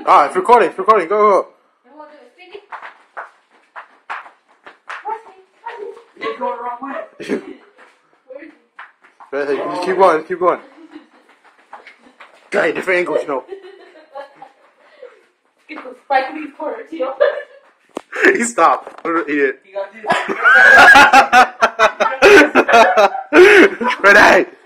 Ah, it's recording. It's recording. Go, go. You're going the wrong way. Just keep going. Keep going. Try different angles, you know. Get the spike in these corners, you know. He stopped. He did. You got to do Renee!